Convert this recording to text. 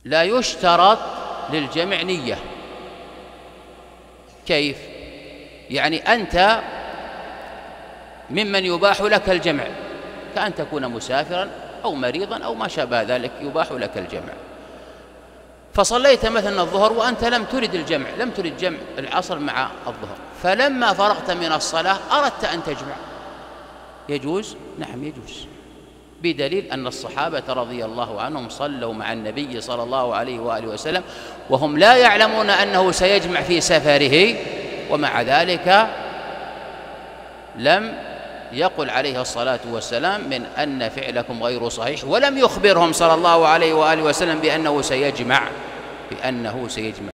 لا يشترط للجمع نية. كيف؟ يعني أنت ممن يباح لك الجمع، كأن تكون مسافرا أو مريضا أو ما شابه ذلك، يباح لك الجمع، فصليت مثلا الظهر وأنت لم ترد الجمع، لم ترد جمع العصر مع الظهر، فلما فرغت من الصلاة أردت أن تجمع، يجوز؟ نعم يجوز، بدليل أن الصحابة رضي الله عنهم صلوا مع النبي صلى الله عليه وآله وسلم وهم لا يعلمون أنه سيجمع في سفره، ومع ذلك لم يقل عليه الصلاة والسلام من أن فعلكم غير صحيح، ولم يخبرهم صلى الله عليه وآله وسلم بأنه سيجمع.